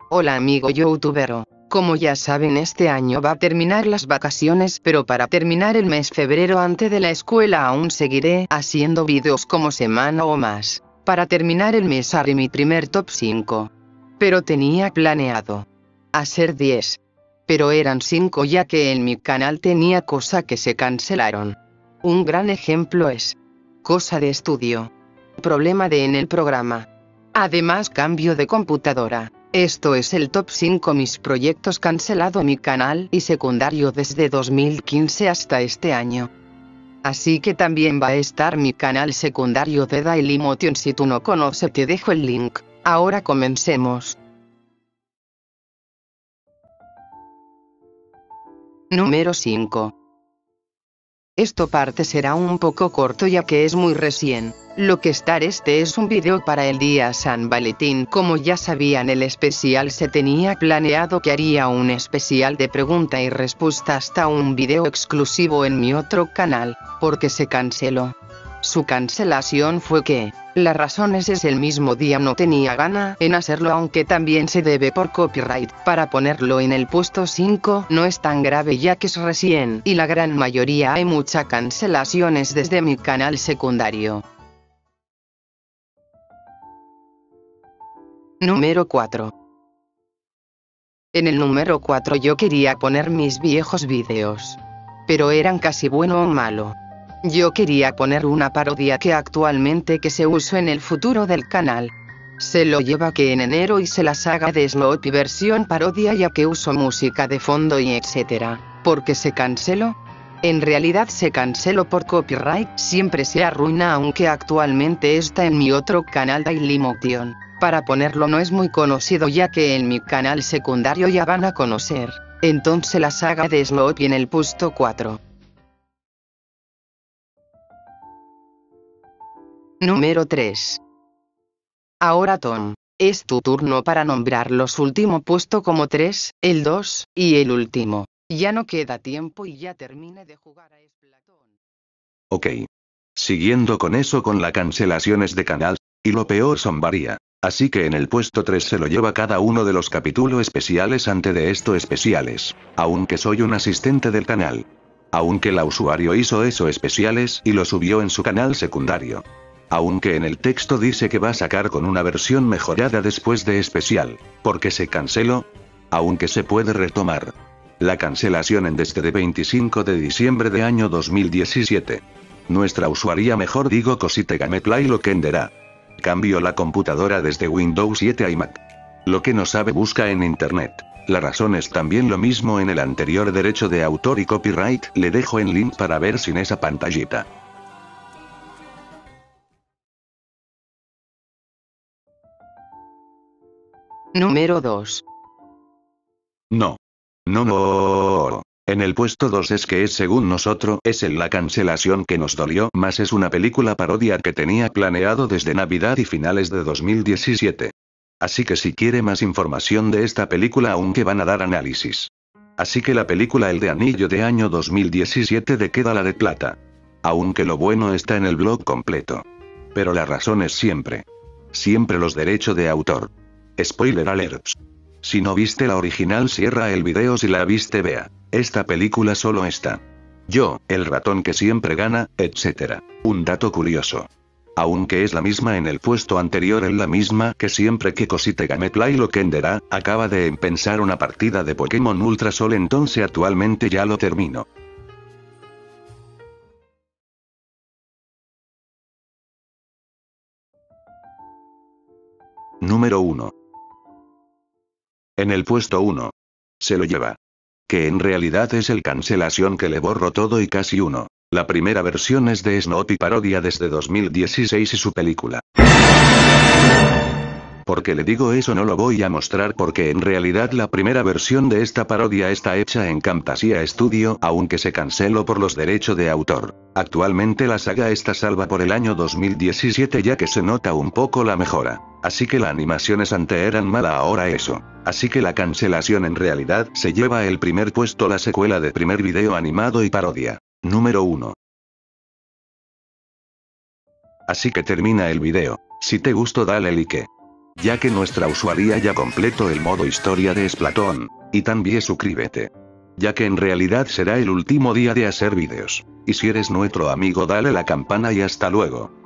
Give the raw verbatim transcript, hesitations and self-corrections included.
Hola amigo youtubero, como ya saben este año va a terminar las vacaciones, pero para terminar el mes febrero antes de la escuela aún seguiré haciendo vídeos como semana o más. Para terminar el mes haré mi primer top cinco. Pero tenía planeado hacer diez. Pero eran cinco ya que en mi canal tenía cosas que se cancelaron. Un gran ejemplo es cosa de estudio, problema de en el programa. Además cambio de computadora. Esto es el top cinco mis proyectos cancelado mi canal y secundario desde dos mil quince hasta este año. Así que también va a estar mi canal secundario de Dailymotion, si tú no conoces te dejo el link. Ahora comencemos. Número cinco. Esta parte será un poco corto ya que es muy recién. Lo que estar este es un video para el día San Valentín. Como ya sabían el especial se tenía planeado que haría un especial de pregunta y respuesta hasta un video exclusivo en mi otro canal, porque se canceló. Su cancelación fue que, las razones es el mismo día no tenía gana en hacerlo, aunque también se debe por copyright. Para ponerlo en el puesto cinco no es tan grave ya que es recién y la gran mayoría hay muchas cancelaciones desde mi canal secundario. Número cuatro. En el número cuatro yo quería poner mis viejos videos, pero eran casi bueno o malo. Yo quería poner una parodia que actualmente que se usa en el futuro del canal. Se lo lleva que en enero hice la saga de Snoopy versión parodia ya que uso música de fondo y etcétera. ¿Por qué se canceló? En realidad se canceló por copyright, siempre se arruina aunque actualmente está en mi otro canal Dailymotion. Para ponerlo no es muy conocido ya que en mi canal secundario ya van a conocer. Entonces la saga de Snoopy en el puesto cuatro. Número tres. Ahora Tom, es tu turno para nombrar los últimos puestos como tres, el dos, y el último. Ya no queda tiempo y ya termine de jugar a Splatoon. Ok. Siguiendo con eso con las cancelaciones de canal, y lo peor son varias. Así que en el puesto tres se lo lleva cada uno de los capítulos especiales antes de estos especiales. Aunque soy un asistente del canal. Aunque la usuario hizo eso especiales y lo subió en su canal secundario. Aunque en el texto dice que va a sacar con una versión mejorada después de especial. ¿Por qué se canceló? Aunque se puede retomar. La cancelación en desde el veinticinco de diciembre de año dos mil diecisiete. Nuestra usuaria mejor digo Cosite Gameplay lo que enderá. Cambio la computadora desde Windows siete a iMac. Lo que no sabe busca en internet. La razón es también lo mismo en el anterior derecho de autor y copyright, le dejo en link para ver sin esa pantallita. Número dos. No. No, no. En el puesto dos es que es según nosotros es en la cancelación que nos dolió más, es una película parodia que tenía planeado desde Navidad y finales de dos mil diecisiete. Así que si quiere más información de esta película aunque van a dar análisis. Así que la película El de Anillo de año dos mil diecisiete de Queda la de Plata. Aunque lo bueno está en el blog completo. Pero la razón es siempre. Siempre los derechos de autor. Spoiler alerts. Si no viste la original cierra el video, si la viste vea. Esta película solo está. Yo, el ratón que siempre gana, etcétera. Un dato curioso. Aunque es la misma en el puesto anterior, es la misma que siempre que Cosite Gameplay lo que enderá, acaba de empezar una partida de Pokémon Ultra Sol, entonces actualmente ya lo termino. Número uno. En el puesto uno. Se lo lleva. Que en realidad es el cancelación que le borró todo y casi uno. La primera versión es de Snoopy parodia desde dos mil dieciséis y su película. Porque le digo eso no lo voy a mostrar porque en realidad la primera versión de esta parodia está hecha en Camtasia Studio aunque se canceló por los derechos de autor. Actualmente la saga está salva por el año dos mil diecisiete ya que se nota un poco la mejora. Así que las animaciones antes eran mala ahora eso. Así que la cancelación en realidad se lleva el primer puesto la secuela de primer video animado y parodia. Número uno. Así que termina el video. Si te gustó dale like. ya que nuestra usuaria ya completó el modo historia de Splatoon. Y también suscríbete, ya que en realidad será el último día de hacer vídeos. Y si eres nuestro amigo dale la campana y hasta luego.